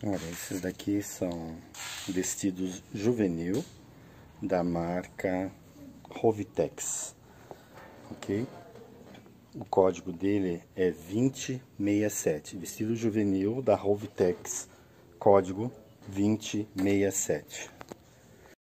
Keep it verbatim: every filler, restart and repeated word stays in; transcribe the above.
Olha, esses daqui são vestidos juvenil da marca Rovitex, ok? O código dele é vinte sessenta e sete, vestido juvenil da Rovitex, código vinte sessenta e sete.